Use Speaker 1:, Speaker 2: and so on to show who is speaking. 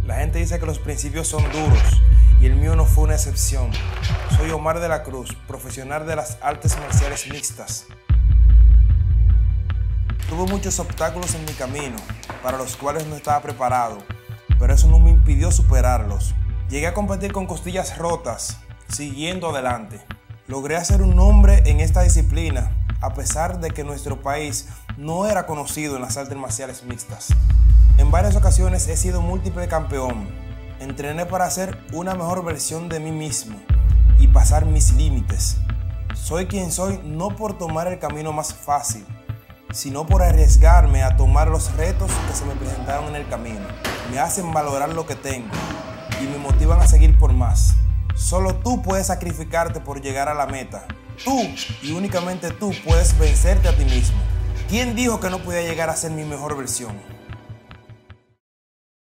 Speaker 1: La gente dice que los principios son duros y el mío no fue una excepción. Soy Omar de la Cruz, profesional de las artes marciales mixtas. Tuve muchos obstáculos en mi camino, para los cuales no estaba preparado, pero eso no me impidió superarlos. Llegué a competir con costillas rotas, siguiendo adelante. Logré hacer un nombre en esta disciplina, a pesar de que nuestro país no era conocido en las artes marciales mixtas. En varias ocasiones he sido múltiple campeón. Entrené para hacer una mejor versión de mí mismo y pasar mis límites. Soy quien soy no por tomar el camino más fácil, sino por arriesgarme a tomar los retos que se me presentaron en el camino. Me hacen valorar lo que tengo y me motivan a seguir por más. Solo tú puedes sacrificarte por llegar a la meta. Tú y únicamente tú puedes vencerte a ti mismo. ¿Quién dijo que no podía llegar a ser mi mejor versión?